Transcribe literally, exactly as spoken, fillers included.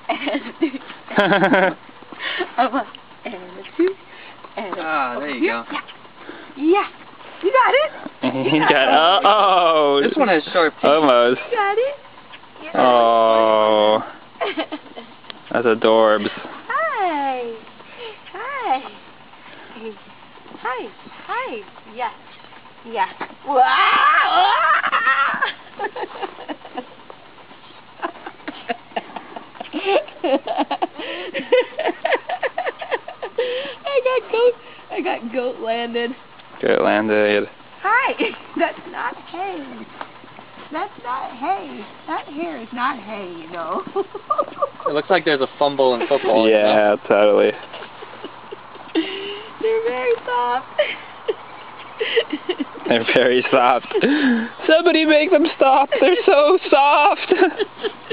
and a two, and a one, and a two, and a Ah, there you go. Yeah. Yeah. You got it. You got it. Oh. This one has sharp teeth. Almost. You got it. You got Oh. it. That's adorbs. Hi. Hi. Hi. Hi. Yeah. Yeah. Wow. I got goat. I got goat landed. Good landed. Hi. That's not hay. That's not hay. That hair is not hay, you know. It looks like there's a fumble in football. Yeah, You know? totally. They're very soft. They're very soft. Somebody make them stop. They're so soft.